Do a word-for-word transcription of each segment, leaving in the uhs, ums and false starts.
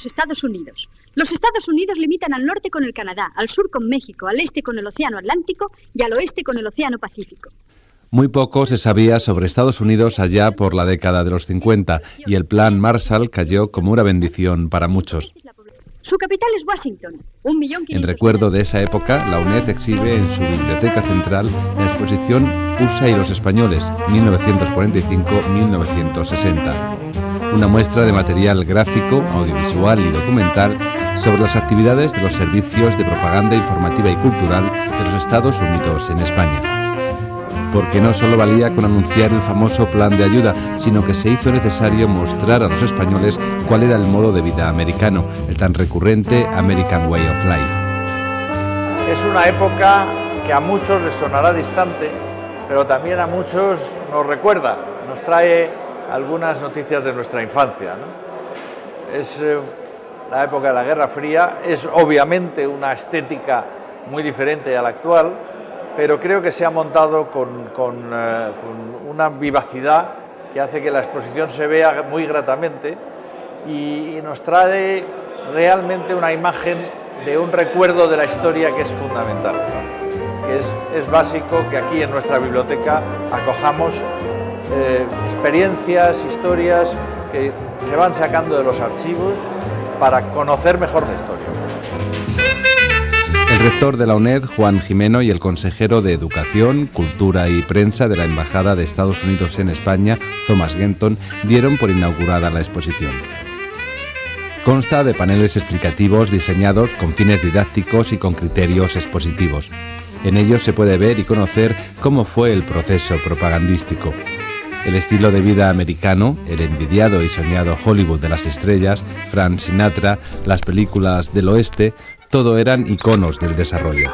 los Estados Unidos. Los Estados Unidos limitan al norte con el Canadá, al sur con México, al este con el Océano Atlántico y al oeste con el Océano Pacífico. Muy poco se sabía sobre Estados Unidos allá por la década de los cincuenta y el Plan Marshall cayó como una bendición para muchos. Su capital es Washington. Un millón En recuerdo de esa época, la UNED exhibe en su biblioteca central la exposición U S A y los españoles, mil novecientos cuarenta y cinco a mil novecientos sesenta. Una muestra de material gráfico, audiovisual y documental sobre las actividades de los servicios de propaganda informativa y cultural de los Estados Unidos en España. Porque no solo valía con anunciar el famoso plan de ayuda, sino que se hizo necesario mostrar a los españoles cuál era el modo de vida americano, el tan recurrente American Way of Life. Es una época que a muchos les sonará distante, pero también a muchos nos recuerda, nos trae algunas noticias de nuestra infancia, ¿no? Es eh, la época de la Guerra Fría, es obviamente una estética muy diferente a la actual, pero creo que se ha montado con, con, eh, con una vivacidad que hace que la exposición se vea muy gratamente y, y nos trae realmente una imagen de un recuerdo de la historia que es fundamental, que es, es básico que aquí en nuestra biblioteca acojamos eh, experiencias, historias que se van sacando de los archivos para conocer mejor la historia. El rector de la UNED, Juan Jimeno, y el consejero de Educación, Cultura y Prensa de la Embajada de Estados Unidos en España, Thomas Genton, dieron por inaugurada la exposición. Consta de paneles explicativos diseñados con fines didácticos y con criterios expositivos. En ellos se puede ver y conocer cómo fue el proceso propagandístico. El estilo de vida americano, el envidiado y soñado Hollywood de las estrellas, Frank Sinatra, las películas del oeste, todo eran iconos del desarrollo.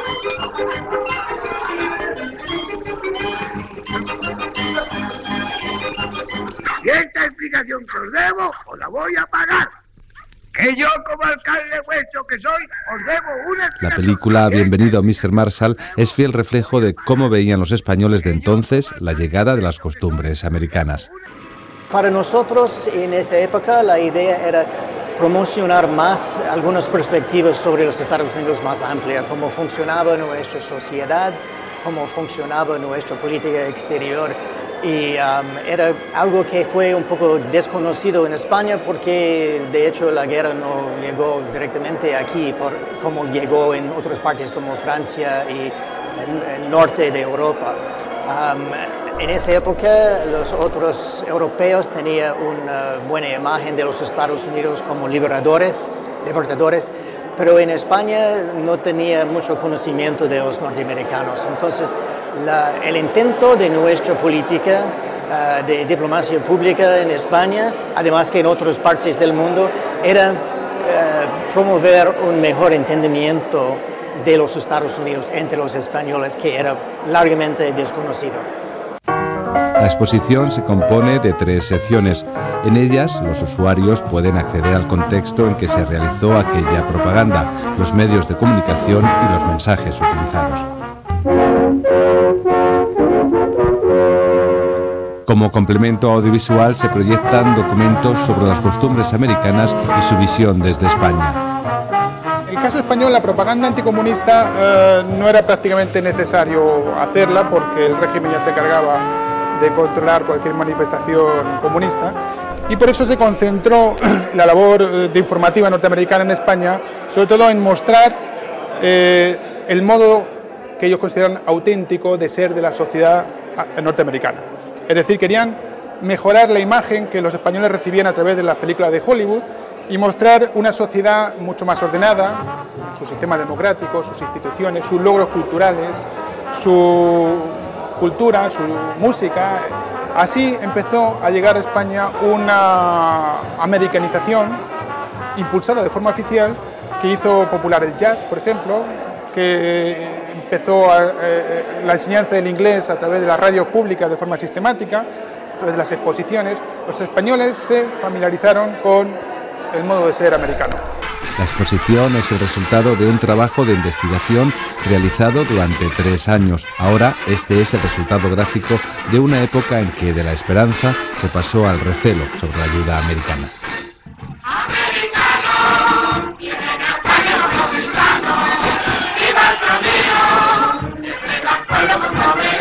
Y esta explicación que os debo, os la voy a pagar. Que yo, como alcalde vuestro que soy, os debo una explicación. La película Bienvenido mister Marshall es fiel reflejo de cómo veían los españoles de entonces la llegada de las costumbres americanas. Para nosotros, en esa época, la idea era promocionar más algunas perspectivas sobre los Estados Unidos más amplias, cómo funcionaba nuestra sociedad, cómo funcionaba nuestra política exterior. Y um, era algo que fue un poco desconocido en España porque de hecho la guerra no llegó directamente aquí por, como llegó en otras partes como Francia y el, el norte de Europa. Um, en esa época los otros europeos tenían una buena imagen de los Estados Unidos como liberadores, libertadores, pero en España no tenía mucho conocimiento de los norteamericanos. Entonces, La, el intento de nuestra política uh, de diplomacia pública en España, además que en otras partes del mundo, era uh, promover un mejor entendimiento de los Estados Unidos entre los españoles, que era largamente desconocido. La exposición se compone de tres secciones. En ellas, los usuarios pueden acceder al contexto en que se realizó aquella propaganda, los medios de comunicación y los mensajes utilizados. Como complemento audiovisual se proyectan documentos sobre las costumbres americanas y su visión desde España. En el caso español, la propaganda anticomunista eh, no era prácticamente necesario hacerla porque el régimen ya se cargaba de controlar cualquier manifestación comunista y por eso se concentró la labor de informativa norteamericana en España, sobre todo en mostrar eh, el modo que ellos consideran auténtico de ser de la sociedad norteamericana. Es decir, querían mejorar la imagen que los españoles recibían a través de las películas de Hollywood y mostrar una sociedad mucho más ordenada, su sistema democrático, sus instituciones, sus logros culturales, su cultura, su música. Así empezó a llegar a España una americanización impulsada de forma oficial que hizo popular el jazz, por ejemplo, que empezó a, eh, la enseñanza del inglés a través de las radios públicas de forma sistemática, a través de las exposiciones. Los españoles se familiarizaron con el modo de ser americano. La exposición es el resultado de un trabajo de investigación realizado durante tres años. Ahora este es el resultado gráfico de una época en que de la esperanza se pasó al recelo sobre la ayuda americana. ¡Americano! bailamos a ver.